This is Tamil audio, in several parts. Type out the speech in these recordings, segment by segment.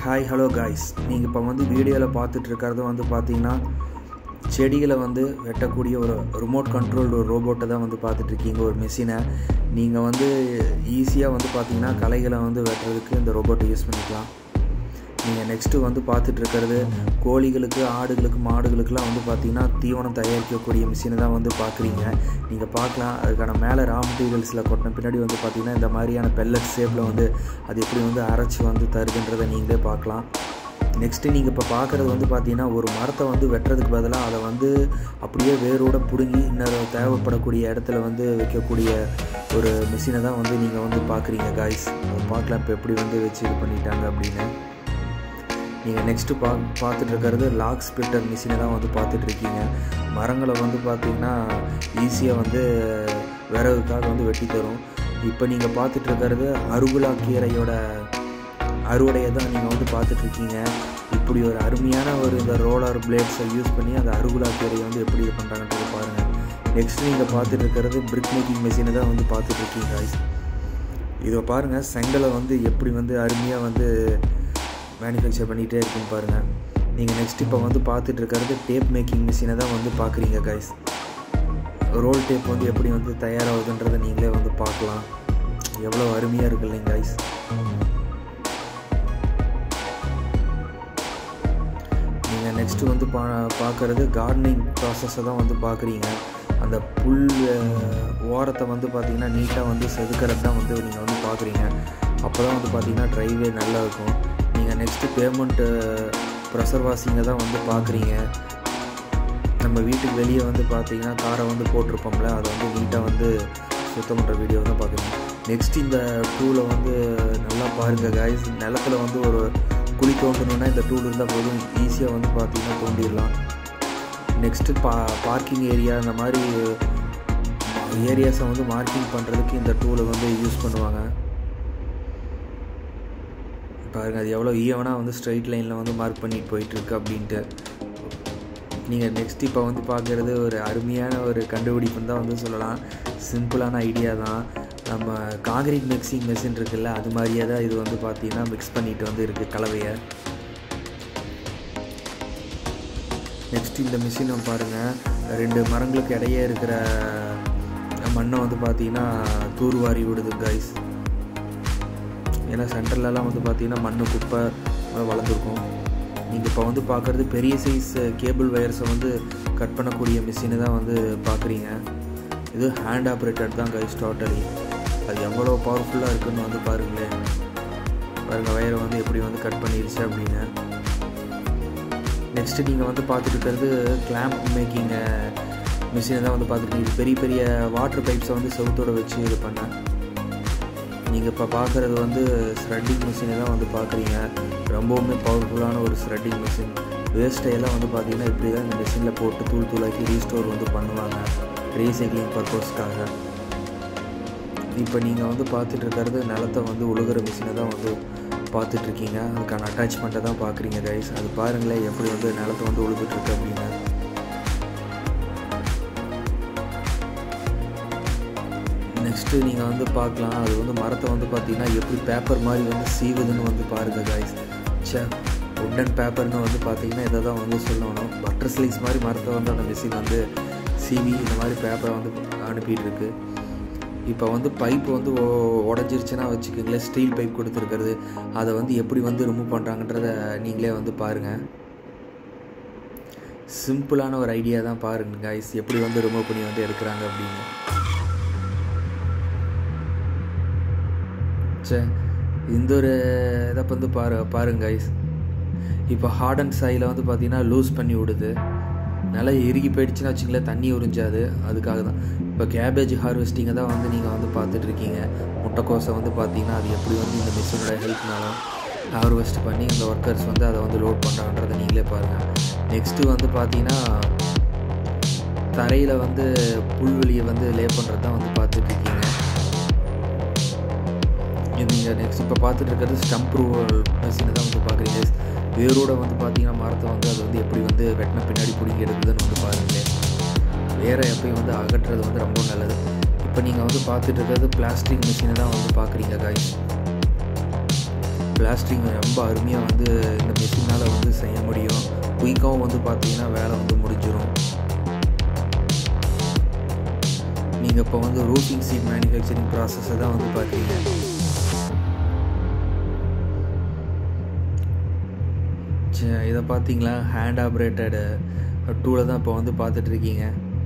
ஹாய் ஹலோ காய்ஸ், நீங்கள் இப்போ வீடியோவில் பார்த்துட்டு இருக்கிறது பார்த்தீங்கன்னா செடிகளை வெட்டக்கூடிய ஒரு ரிமோட் கண்ட்ரோல்டு ஒரு ரோபோட்டை தான் பார்த்துட்ருக்கீங்க. ஒரு மெஷினை நீங்கள் ஈஸியாக பார்த்தீங்கன்னா களைகளை வெட்டுறதுக்கு இந்த ரோபோட்டை யூஸ் பண்ணிக்கலாம். நீங்கள் நெக்ஸ்ட்டு பார்த்துட்ருக்கிறது கோழிகளுக்கு, ஆடுகளுக்கு, மாடுகளுக்கெலாம் பார்த்தீங்கன்னா தீவனம் தயாரிக்கக்கூடிய மிஷினை தான் பார்க்குறீங்க. நீங்கள் பார்க்கலாம், அதுக்கான மேலே ரா மெட்டீரியல்ஸில் கொட்டின பின்னாடி பார்த்தீங்கன்னா இந்த மாதிரியான பெல்லட் ஷேப்பில் அது எப்படி அரைச்சி தருதுன்றதை நீங்களே பார்க்கலாம். நெக்ஸ்ட்டு நீங்கள் இப்போ பார்க்குறது பார்த்தீங்கன்னா ஒரு மரத்தை வெட்டுறதுக்கு பதிலாக அதை அப்படியே வேரோடு பிடுங்கி இன்னும் தேவைப்படக்கூடிய இடத்துல வைக்கக்கூடிய ஒரு மிஷினை தான் நீங்கள் பார்க்குறீங்க காய்ஸ். அதை பார்க்கலாம் இப்போ எப்படி வச்சு இது பண்ணிட்டாங்க அப்படின்னு. நீங்கள் நெக்ஸ்ட்டு பார்த்துட்டு இருக்கிறது லாக் ஸ்பிளிட்டர் மிஷினை தான் பார்த்துட்ருக்கீங்க. மரங்களை பார்த்தீங்கன்னா ஈஸியாக விறகுக்காக வெட்டி தரும். இப்போ நீங்கள் பார்த்துட்ருக்கிறது அருகுலா கீரையோட அறுவடையை தான் நீங்கள் பார்த்துட்ருக்கீங்க. இப்படி ஒரு அருமையான இந்த ரோலர் பிளேட்ஸை யூஸ் பண்ணி அந்த அருகுலா கீரையை எப்படி இது பண்ணுறாங்கன்றது பாருங்கள். நெக்ஸ்ட்டு நீங்கள் பார்த்துட்ருக்கிறது பிரிக் மேக்கிங் மிஷினை தான் பார்த்துட்ருக்கீங்க. இதை பாருங்கள், செங்கலை எப்படி அருமையாக மேனுஃபேக்சர் பண்ணிகிட்டே இருக்குன்னு பாருங்கள். நீங்கள் நெக்ஸ்ட் இப்போ பார்த்துட்ருக்கிறது டேப் மேக்கிங் மிஷினை தான் பார்க்குறீங்க கைஸ். ரோல் டேப் எப்படி தயாராகுதுன்றதை நீங்களே பார்க்கலாம். எவ்வளோ அருமையாக இருக்கு இல்லைங்க கைஸ். நீங்கள் நெக்ஸ்ட்டு பார்க்குறது கார்டனிங் ப்ராசஸை தான் பார்க்குறீங்க. அந்த புல் ஓரத்தை பார்த்தீங்கன்னா நீட்டாக செதுக்கிறது தான் நீங்கள் பார்க்குறீங்க. அப்போ தான் பார்த்தீங்கன்னா ட்ரைவே நல்லா இருக்கும். நீங்கள் நெக்ஸ்ட்டு பேமெண்ட்டு ப்ரெஷர் வாஷிங்கை தான் பார்க்குறீங்க. நம்ம வீட்டுக்கு வெளியே பார்த்தீங்கன்னா காரை போட்டிருப்போம்ல, அதை நீட்டாக சுத்தம் பண்ணுற வீடியோ தான் பார்க்குறீங்க. நெக்ஸ்ட் இந்த டூலை நல்லா பாருங்கள் காய்ஸ். நிலத்தில் ஒரு குழி தோண்டணுன்னா இந்த டூல் இருந்தால் போதும், ஈஸியாக பார்த்தீங்கன்னா தோண்டிடலாம். நெக்ஸ்ட்டு பார்க்கிங் ஏரியா, இந்த மாதிரி ஏரியாஸை மார்க்கிங் பண்ணுறதுக்கு இந்த டூலை யூஸ் பண்ணுவாங்க. பாருங்கள், அது எவ்வளோ ஈவனாக ஸ்ட்ரைட் லைனில் மார்க் பண்ணிட்டு போயிட்டுருக்கு அப்படின்ட்டு. நீங்கள் நெக்ஸ்ட் இப்போ பார்க்குறது ஒரு அருமையான ஒரு கண்டுபிடிப்புன்னு தான் சொல்லலாம். சிம்பிளான ஐடியா தான். நம்ம காங்கிரீட் மிக்சிங் மெஷின் இருக்குல்ல, அது மாதிரியே தான் இது பார்த்தீங்கன்னா மிக்ஸ் பண்ணிட்டு இருக்குது கலவையை. நெக்ஸ்ட் இந்த மிஷினை பாருங்கள், 2 மரங்களுக்கு இடையே இருக்கிற மண்ணை பார்த்தீங்கன்னா தூர்வாரி விடுது கைஸ். ஏன்னா சென்டர்லலாம் பார்த்தீங்கன்னா மண் குப்பை வளர்ந்துருக்கும். நீங்கள் இப்போ பார்க்குறது பெரிய சைஸ் கேபிள் வயர்ஸை கட் பண்ணக்கூடிய மிஷினை தான் பார்க்குறீங்க. இது ஹேண்ட் ஆப்ரேட்டட் தான் கைஸ் டோட்டலி. அது எவ்வளோ பவர்ஃபுல்லாக இருக்குதுன்னு பாருங்களேன். பாருங்கள், வயரை எப்படி கட் பண்ணிடுச்சு அப்படின்னு. நெக்ஸ்ட்டு நீங்கள் பார்த்துட்டு இருக்கிறது கிளாம்ப் மேக்கிங் மிஷினை தான் பார்த்துருக்கீங்க. இது பெரிய பெரிய வாட்டர் பைப்ஸை செவுத்தோடு வச்சு இது பண்ணேன். நீங்கள் இப்போ பார்க்குறது ஸ்ரெட்டிங் மிஷினை தான் பார்க்குறீங்க. ரொம்பவுமே பவர்ஃபுல்லான ஒரு ஸ்ரெட்டிங் மிஷின். வேஸ்ட்டையெல்லாம் பார்த்தீங்கன்னா இப்படி தான் இந்த மிஷினில் போட்டு தூளாக்கி ரீஸ்டோர் பண்ணுவாங்க, ரீசைக்ளிங் பர்பஸ்க்காக. இப்போ நீங்கள் பார்த்துட்டு இருக்கிறது நிலத்தை உழுகிற மிஷினை தான் பார்த்துட்ருக்கீங்க. அதுக்கான அட்டாச்மெண்ட்டை தான் பார்க்குறீங்க கைஸ். அது பாருங்களேன் எப்படி நிலத்தை உழுதுட்டுருக்கு அப்படின்னு. நெக்ஸ்ட்டு நீங்கள் பார்க்கலாம், அது மரத்தை பார்த்தீங்கன்னா எப்படி பேப்பர் மாதிரி சீவுதுன்னு பாருங்கள் காய்ஸ். உட்டன் பேப்பர்னு பார்த்தீங்கன்னா இதை தான் சொல்லணும். பட்டர் ஸ்லைஸ் மாதிரி மரத்தை அந்த மிஷின் சீவி இந்த மாதிரி பேப்பரை அனுப்பிட்டு இருக்கு. இப்போ பைப் உடஞ்சிருச்சுன்னா வச்சுக்கோங்களேன், ஸ்டீல் பைப் கொடுத்துருக்கிறது, அதை எப்படி ரிமூவ் பண்ணுறாங்கன்றத நீங்களே பாருங்கள். சிம்பிளான ஒரு ஐடியா தான் பாருங்கள் காய்ஸ், எப்படி ரிமூவ் பண்ணி எடுக்கிறாங்க அப்படின்னு. இந்த ஒரு இதை பாருங்க கைஸ். இப்போ ஹார்ட் அண்ட் சாயில் பார்த்தீங்கன்னா லூஸ் பண்ணி விடுது. நல்லா இறுகி போயிடுச்சுன்னு வச்சுங்களேன், தண்ணி உறிஞ்சாது. அதுக்காக தான் இப்போ கேபேஜ் ஹார்வெஸ்டிங்கை தான் நீங்கள் பார்த்துட்ருக்கீங்க. முட்டைக்கோசை பார்த்தீங்கன்னா அது எப்படி இந்த மிஷினோட ஹெல்ப்னாலும் ஹார்வெஸ்ட் பண்ணி இந்த ஒர்க்கர்ஸ் அதை லோட் பண்ணுறாங்கன்றதை நீங்களே பாருங்கள். நெக்ஸ்ட்டு பார்த்தீங்கன்னா தரையில் புல்வெளியை லே பண்ணுறது தான் பார்த்துட்ருக்கீங்க. நீங்கள் நெக்ஸ்ட் இப்போ பார்த்துட்டு இருக்கிறது ஸ்டம்ப் ரூவல் மிஷினை தான் பார்க்குறீங்க. வேரோடு பார்த்தீங்கன்னா மரத்தை அது எப்படி வெட்டின பின்னாடி பிடிங்கி எடுக்குதுன்னு பாருங்களேன். வேரை எப்பயும் அகற்றுறது ரொம்ப நல்லது. இப்போ நீங்கள் பார்த்துட்டு இருக்கிறது பிளாஸ்டிக் மிஷினை தான் பார்க்குறீங்க காய்ஸ். பிளாஸ்டரிங் ரொம்ப அருமையாக வந்து இந்த மிஷினால் வந்து செய்ய முடியும். குயிக்காகவும் வந்து பார்த்தீங்கன்னா வேலை வந்து முடிஞ்சிடும். நீங்கள் இப்போ வந்து ரூஃபிங் சீட் மேனுஃபேக்சரிங் ப்ராசஸை தான் வந்து பார்க்குறீங்க. இதை பார்த்தீங்களா, ஹேண்ட் ஆப்ரேட்டட் டூலை தான் இப்போ வந்து பார்த்துட்ருக்கீங்க.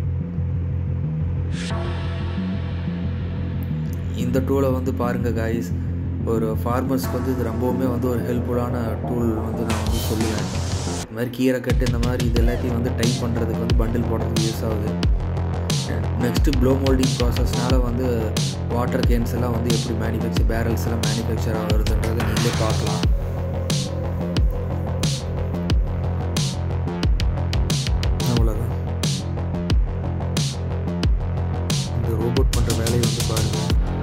இந்த டூலை வந்து பாருங்கள் காய்ஸ், ஒரு ஃபார்மர்ஸ்க்கு வந்து இது ரொம்பவுமே வந்து ஒரு ஹெல்ப்ஃபுல்லான டூல் வந்து நான் வந்து சொல்லுவேன். இந்த மாதிரி கீரை கட்டு இந்த மாதிரி இது எல்லாத்தையும் வந்து டைப் பண்ணுறதுக்கு வந்து பண்டில் போடுறதுக்கு யூஸ் ஆகுது. நெக்ஸ்ட்டு ப்ளோ மோல்டிங் ப்ராசஸ்னால் வந்து வாட்டர் கேன்ஸ் எல்லாம் வந்து எப்படி பேரல்ஸ் எல்லாம் மேனுஃபேக்சர் ஆகுறதுன்றதை நீங்களே பார்க்கலாம். அவ்வளோதான். இந்த ரோபோட் பண்ணுற வேலையை வந்து பாருங்கள்,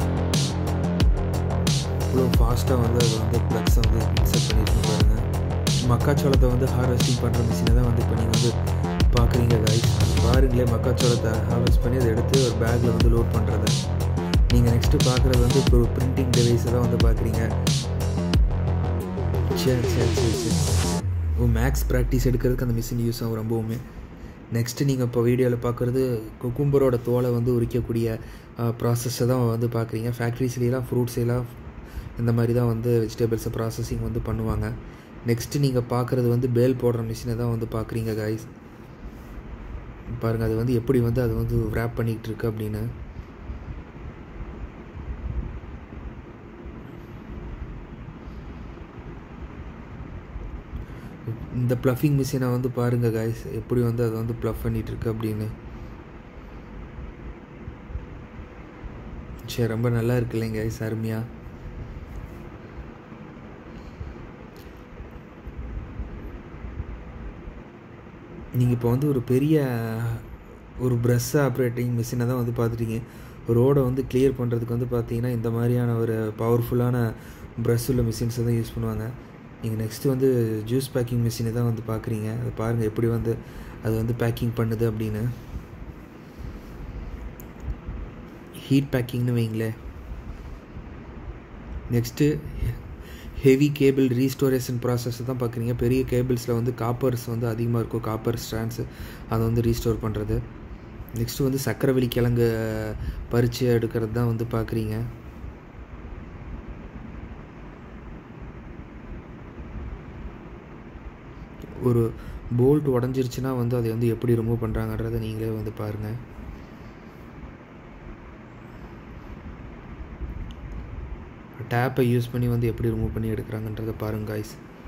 இவ்வளோ ஃபாஸ்ட்டாக வந்து அது வந்து ப்ளக்ஸை வந்து இன்செர்ட் பண்ணிட்டு பாருங்கள். மக்காச்சோளத்தை வந்து ஹார்வெஸ்டிங் பண்ணுற மிஷினை தான் வந்து இப்போ நீங்கள் வந்து பார்க்குறீங்க கைஸ். அது பாருங்களே, மக்காச்சோளத்தை ஹார்வெஸ்ட் பண்ணி அதை எடுத்து ஒரு பேக்கில் வந்து லோட் பண்ணுறது. நீங்கள் நெக்ஸ்ட்டு பார்க்குறது வந்து இப்போ ஒரு பிரிண்டிங் டிவைஸை தான் வந்து பார்க்குறீங்க. சரி மேக்ஸ் ப்ராக்டிஸ் எடுக்கிறதுக்கு அந்த மிஷின் யூஸ் ஆகும் ரொம்பவுமே. நெக்ஸ்ட்டு நீங்கள் இப்போ வீடியோவில் பார்க்குறது குக்கும்பரோட தோலை வந்து உரிக்கக்கூடிய ப்ராசஸை தான் வந்து பார்க்குறீங்க. ஃபேக்ட்ரிஸ்லாம் ஃப்ரூட்ஸ் எல்லாம் இந்த மாதிரி தான் வந்து வெஜிடபிள்ஸை ப்ராசஸிங் வந்து பண்ணுவாங்க. நெக்ஸ்ட்டு நீங்கள் பார்க்குறது வந்து பேல் போடுற மிஷினை தான் வந்து பார்க்குறீங்க காய்ஸ். பாருங்கள் அது வந்து எப்படி வந்து அது வந்து ரேப் பண்ணிக்கிட்டு இருக்கு அப்படின்னு. இந்த ப்ளஃபிங் மிஷினை வந்து பாருங்கள் காய்ஸ், எப்படி வந்து அது வந்து ப்ளஃப் பண்ணிகிட்ருக்கு அப்படின்னு. சரி, ரொம்ப நல்லா இருக்கு இல்லைங்க காய்ஸ், அருமையாக. நீங்கள் இப்போ வந்து ஒரு பெரிய ஒரு ப்ரஷ் ஆப்ரேட்டிங் மிஷினை தான் வந்து பார்த்துட்டீங்க. ரோடை வந்து கிளியர் பண்ணுறதுக்கு வந்து பார்த்தீங்கன்னா இந்த மாதிரியான ஒரு பவர்ஃபுல்லான ப்ரஷ் உள்ள மிஷின்ஸை தான் யூஸ் பண்ணுவாங்க. நீங்கள் நெக்ஸ்ட்டு வந்து ஜூஸ் பேக்கிங் மிஷினை தான் வந்து பார்க்குறீங்க. அதை பாருங்கள் எப்படி வந்து அது வந்து பேக்கிங் பண்ணுது அப்படின்னு. ஹீட் பேக்கிங்னு வைங்களேன். Next heavy cable restoration process தான் பார்க்குறீங்க. பெரிய கேபிள்ஸில் வந்து காப்பர்ஸ் வந்து அதிகமாக இருக்கும், காப்பர் ஸ்ட்ராண்ட்ஸு, அதை வந்து ரீஸ்டோர் பண்ணுறது. நெக்ஸ்ட்டு வந்து சக்கரவள்ளி கிழங்கு பறித்து எடுக்கிறது தான் வந்து பார்க்குறீங்க. ஒரு போல்ட் உடஞ்சிருச்சுன்னா வந்து அதை வந்து எப்படி ரிமூவ் பண்ணுறாங்கன்றதை நீங்களே வந்து பாருங்கள். டேப்பை யூஸ் பண்ணி வந்து எப்படி ரிமூவ் பண்ணி எடுக்கிறாங்கன்றதை பாருங்கள் காய்ஸ்.